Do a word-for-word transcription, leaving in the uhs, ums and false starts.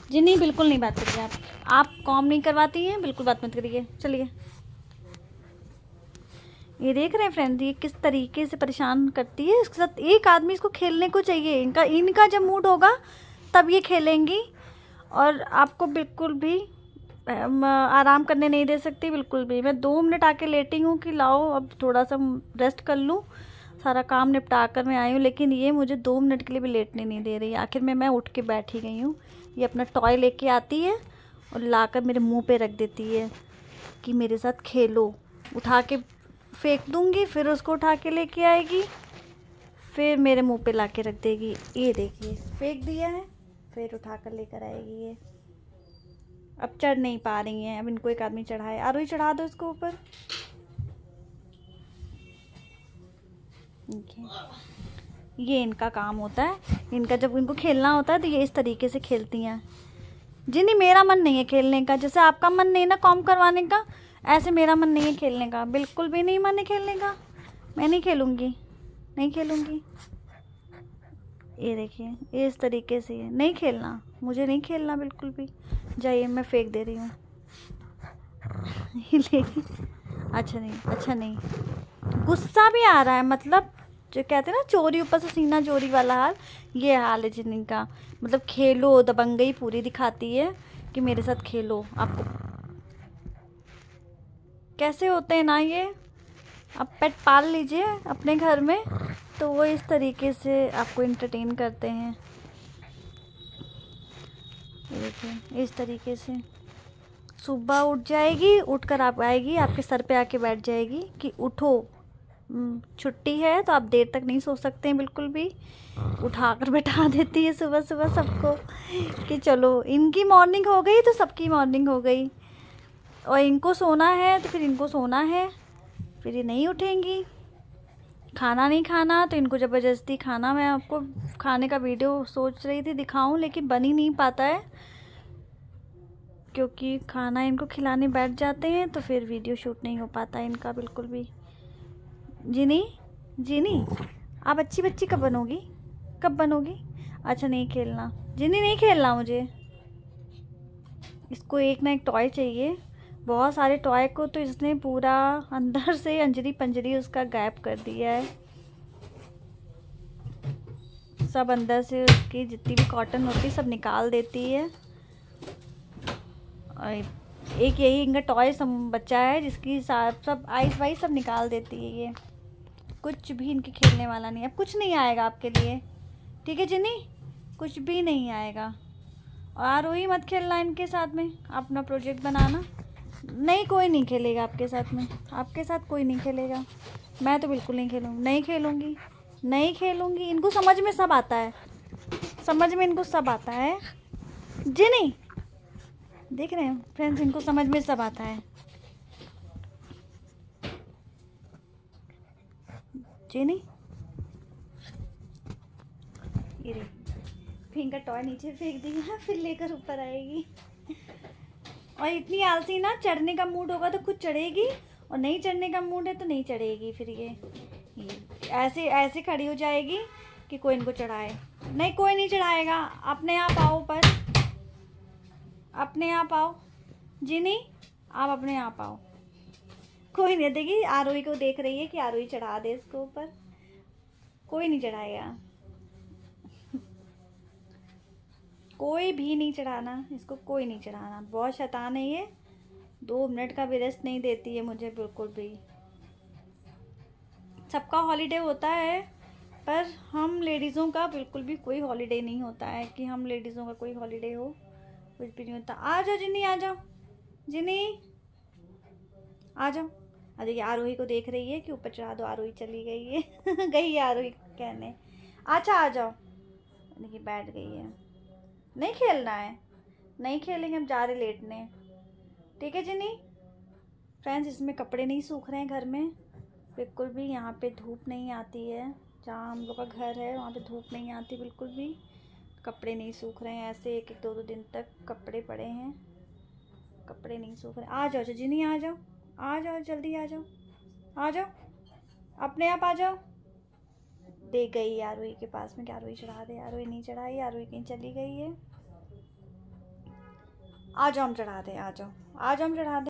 जी नहीं, बिल्कुल नहीं बात करिए आप आप काम नहीं करवाती हैं, बिल्कुल बात मत करिए। चलिए, ये देख रहे हैं फ्रेंड्स, ये किस तरीके से परेशान करती है। इसके साथ एक आदमी इसको खेलने को चाहिए। इनका इनका जब मूड होगा तब ये खेलेंगी, और आपको बिल्कुल भी आराम करने नहीं दे सकती, बिल्कुल भी। मैं दो मिनट आके लेटी हूँ कि लाओ अब थोड़ा सा रेस्ट कर लूँ, सारा काम निपटा कर मैं आई हूँ, लेकिन ये मुझे दो मिनट के लिए भी लेटने नहीं दे रही। आखिर में मैं उठ के बैठ ही गई हूँ। ये अपना टॉय लेके आती है और लाकर मेरे मुंह पे रख देती है कि मेरे साथ खेलो। उठा के फेंक दूंगी, फिर उसको उठा के लेके आएगी, फिर मेरे मुंह पे लाके रख देगी। ये देखिए, फेंक दिया है, फिर उठा कर लेकर आएगी। ये अब चढ़ नहीं पा रही हैं। अब इनको एक आदमी चढ़ाए। आरोही चढ़ा दो इसको ऊपर। ये इनका काम होता है। इनका जब इनको खेलना होता है तो ये इस तरीके से खेलती हैं। जी नहीं, मेरा मन नहीं है खेलने का। जैसे आपका मन नहीं ना काम करवाने का, ऐसे मेरा मन नहीं है खेलने का। बिल्कुल भी नहीं मन है खेलने का। मैं नहीं खेलूँगी, नहीं खेलूँगी। ये देखिए, इस तरीके से नहीं खेलना, मुझे नहीं खेलना बिल्कुल भी। जाइए, मैं फेंक दे रही हूँ। अच्छा नहीं, अच्छा नहीं, गुस्सा भी आ रहा है। मतलब जो कहते हैं ना, चोरी ऊपर से सीना चोरी वाला हाल, ये हाल है जिन का। मतलब खेलो, दबंगई पूरी दिखाती है कि मेरे साथ खेलो। आपको कैसे होते हैं ना ये, आप पेट पाल लीजिए अपने घर में, तो वो इस तरीके से आपको एंटरटेन करते हैं। देखिए, इस तरीके से सुबह उठ जाएगी, उठकर आप आएगी, आपके सर पे आके बैठ जाएगी कि उठो, छुट्टी है तो आप देर तक नहीं सो सकते हैं बिल्कुल भी। उठाकर बैठा देती है सुबह सुबह सबको कि चलो, इनकी मॉर्निंग हो गई तो सबकी मॉर्निंग हो गई। और इनको सोना है तो फिर इनको सोना है, फिर ये नहीं उठेंगी। खाना नहीं खाना तो इनको ज़बरदस्ती खाना। मैं आपको खाने का वीडियो सोच रही थी दिखाऊं, लेकिन बन ही नहीं पाता है, क्योंकि खाना इनको खिलाने बैठ जाते हैं तो फिर वीडियो शूट नहीं हो पाता है इनका बिल्कुल भी। जिनी, जिनी, आप अच्छी बच्ची कब बनोगी, कब बनोगी? अच्छा नहीं खेलना, जिनी नहीं खेलना मुझे। इसको एक ना एक टॉय चाहिए। बहुत सारे टॉय को तो इसने पूरा अंदर से अंजरी पंजरी उसका गायब कर दिया है। सब अंदर से उसकी जितनी भी कॉटन होती है सब निकाल देती है। और एक यही इनका टॉय बच्चा है जिसकी सब सब आइस वाइस सब निकाल देती है। ये कुछ भी इनके खेलने वाला नहीं है। अब कुछ नहीं आएगा आपके लिए, ठीक है जिनी, कुछ भी नहीं आएगा। और आरोही मत खेलना इनके साथ में, अपना प्रोजेक्ट बनाना। नहीं, कोई नहीं खेलेगा आपके साथ में, आपके साथ कोई नहीं खेलेगा। मैं तो बिल्कुल नहीं खेलूँगी, नहीं खेलूँगी, नहीं खेलूँगी। इनको समझ में सब आता है, समझ में इनको सब आता है। जी नहीं, देख रहे हैं फ्रेंड्स, इनको समझ में सब आता है। जी नहीं, ये देख, फिर का टॉय नीचे फेंक दिया, फिर लेकर ऊपर आएगी। और इतनी आलसी ना, चढ़ने का मूड होगा तो खुद चढ़ेगी, और नहीं चढ़ने का मूड है तो नहीं चढ़ेगी। फिर ये, ये ऐसे ऐसे खड़ी हो जाएगी कि कोई इनको चढ़ाए। नहीं, कोई नहीं चढ़ाएगा, अपने आप आओ ऊपर, अपने आप आओ। जी नहीं, आप अपने आप आओ, कोई नहीं देगी। आरोही को देख रही है कि आरोही चढ़ा दे इसको ऊपर, कोई नहीं चढ़ाएगा, कोई भी नहीं चढ़ाना इसको, कोई नहीं चढ़ाना। बहुत शैतान है ये, दो मिनट का भी रेस्ट नहीं देती है मुझे बिल्कुल भी। सबका हॉलीडे होता है, पर हम लेडीज़ों का बिल्कुल भी कोई हॉलीडे नहीं होता है कि हम लेडीज़ों का कोई हॉलीडे हो, कुछ भी नहीं होता। आ जाओ जिनी, आ जाओ जिनी, आ जाओ। अरे देखिए, आरोही को देख रही है कि ऊपर चढ़ा दो। आरोही चली गई है गई है आरोही कहने। अच्छा आ जाओ। देखिए बैठ गई है। नहीं खेलना है, नहीं खेलेंगे, हम जा रहे लेटने, ठीक है जिनी। फ्रेंड्स, इसमें कपड़े नहीं सूख रहे हैं घर में बिल्कुल भी। यहाँ पे धूप नहीं आती है, जहाँ हम लोग का घर है वहाँ पे धूप नहीं आती बिल्कुल भी। कपड़े नहीं सूख रहे हैं, ऐसे एक एक दो दो दिन तक कपड़े पड़े हैं, कपड़े नहीं सूख रहे। आ जाओ जिनी, आ जाओ, आ जाओ जल्दी, आ जाओ, आ जाओ, अपने आप आ जाओ। दे गई आरोही के पास में कि आरोही चढ़ा दे। आरोही नहीं चढ़ाई, आरोही कहीं चली गई है। आ जाओ हम चढ़ा दें, आ जाओ आ जाओ हम चढ़ा दें।